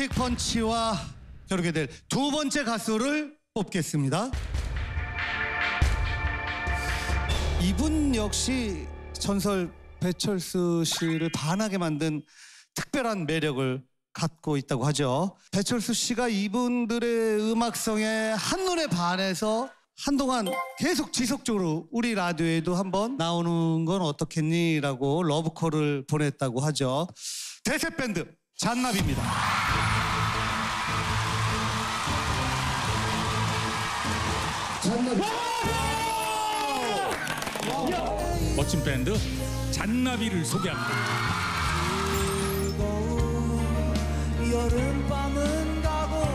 로맨틱 펀치와 겨루게 될 두 번째 가수를 뽑겠습니다. 이분 역시 전설 배철수 씨를 반하게 만든 특별한 매력을 갖고 있다고 하죠. 배철수 씨가 이분들의 음악성에 한눈에 반해서 한동안 계속 지속적으로 우리 라디오에도 한번 나오는 건 어떻겠니? 라고 러브콜을 보냈다고 하죠. 대세 밴드 잔나비입니다. 잔나비. 멋진 밴드 잔나비를 소개합니다. 여름밤은 가고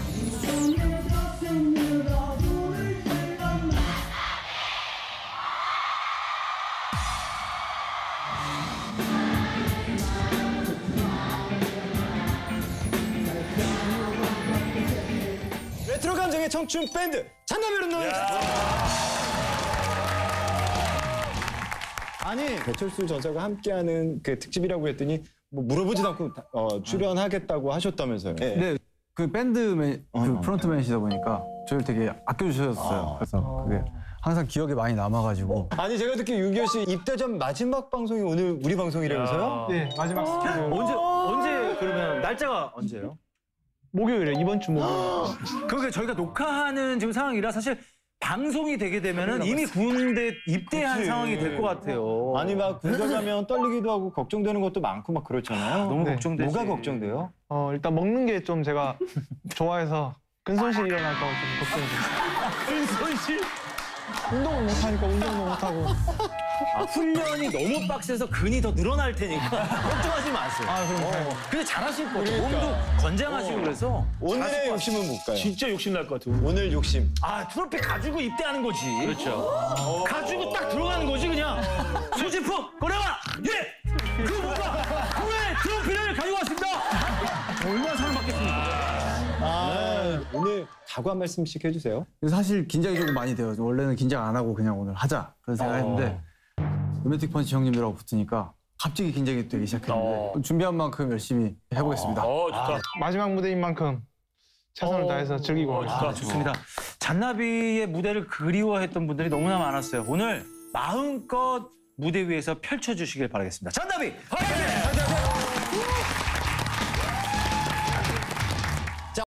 레트로 감정의 청춘 밴드 잔나비를 노래했습니다. 아니 배철수 전사가 함께하는 그 특집이라고 했더니 뭐 물어보지도 않고 출연하겠다고 하셨다면서요? 네, 그 밴드 그 프론트맨이시다 보니까 저를 되게 아껴주셨어요. 그래서 그게 항상 기억에 많이 남아가지고. 아니 제가 듣기 유기호 씨 입대 전 마지막 방송이 오늘 우리 방송이라면서요? 네, 마지막 스케줄. 언제 그러면 날짜가 언제예요? 목요일에 이번 주 목요일. 그러니까 저희가 녹화하는 지금 상황이라 사실 방송이 되게 되면은 이미 군대 입대한 그치. 상황이 될 것 같아요. 아니 막 군대 가면 떨리기도 하고 걱정되는 것도 많고 막 그렇잖아요. 너무 네. 걱정되지. 뭐가 걱정돼요? 일단 먹는 게 좀 제가 좋아해서 근손실 일어날까 봐 좀 걱정돼요. 근손실? 운동을 못하니까 운동도 못하고. 훈련이 너무 빡세서 근이 더 늘어날 테니까 걱정하지 마세요. 그럼 근데 잘하실 것 같아요. 그러니까. 몸도 건장하시고 그래서 오늘의 욕심은 뭘까요? 진짜 욕심날 것 같아. 오늘 욕심. 트로피 가지고 입대하는 거지. 그렇죠. 가지고 딱 들어가는 거지 그냥. 소지품 꺼내와. 예. 그 뭔가 후에 트로피를 가지고 왔습니다. 얼마나 사랑받겠습니까. 오늘 각오 한 말씀씩 해주세요. 사실 긴장이 조금 많이 돼요. 원래는 긴장 안 하고 그냥 오늘 하자 그런 생각했는데 로맨틱 펀치 형님들하고 붙으니까 갑자기 긴장이 되기 시작했는데 준비한 만큼 열심히 해보겠습니다. 좋다. 마지막 무대인 만큼 최선을 다해서 즐기고 오겠습니다. 좋습니다. 잔나비의 무대를 그리워했던 분들이 너무나 많았어요. 오늘 마음껏 무대 위에서 펼쳐주시길 바라겠습니다. 잔나비 화이팅!